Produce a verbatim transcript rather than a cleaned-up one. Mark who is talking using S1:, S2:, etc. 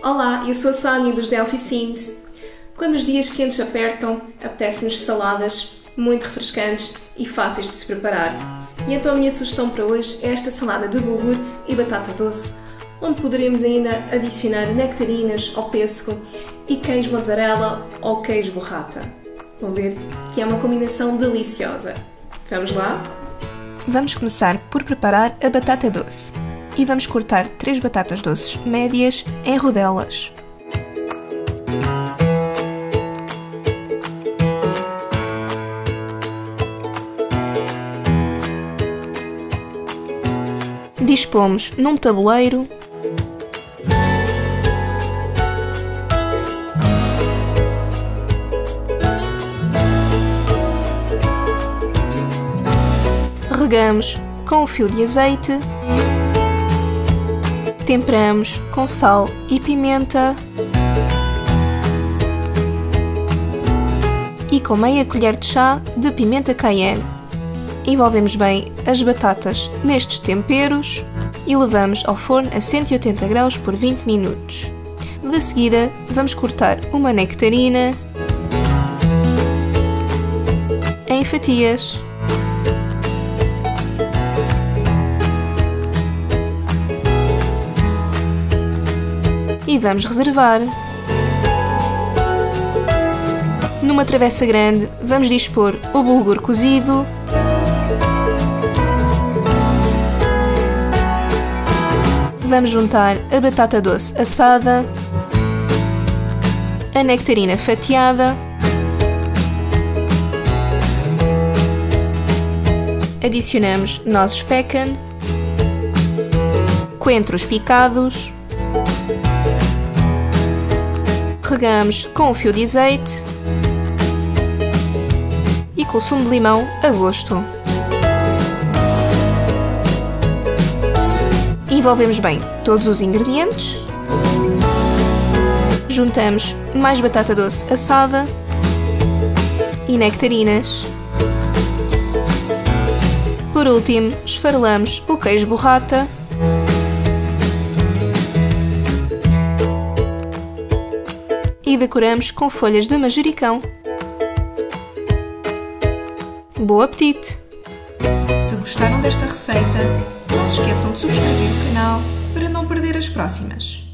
S1: Olá, eu sou a Sónia dos Delphi Scenes. Quando os dias quentes apertam, apetece-nos saladas muito refrescantes e fáceis de se preparar. E então a minha sugestão para hoje é esta salada de bulgur e batata doce, onde poderemos ainda adicionar nectarinas ou pêssego e queijo mozzarella ou queijo burrata. Vão ver que é uma combinação deliciosa. Vamos lá?
S2: Vamos começar por preparar a batata doce e vamos cortar três batatas doces médias em rodelas. Dispomos num tabuleiro regamos com um fio de azeite, temperamos com sal e pimenta e com meia colher de chá de pimenta cayenne. Envolvemos bem as batatas nestes temperos e levamos ao forno a cento e oitenta graus por vinte minutos. De seguida, vamos cortar uma nectarina em fatias. E vamos reservar. Numa travessa grande, vamos dispor o bulgur cozido, vamos juntar a batata doce assada, a nectarina fatiada, adicionamos nozes pecan, coentros picados, regamos com um fio de azeite e com o sumo de limão a gosto. Envolvemos bem todos os ingredientes, juntamos mais batata doce assada e nectarinas. Por último, esfarelamos o queijo burrata e decoramos com folhas de manjericão. Bom apetite!
S3: Se gostaram desta receita, não se esqueçam de subscrever o canal para não perder as próximas.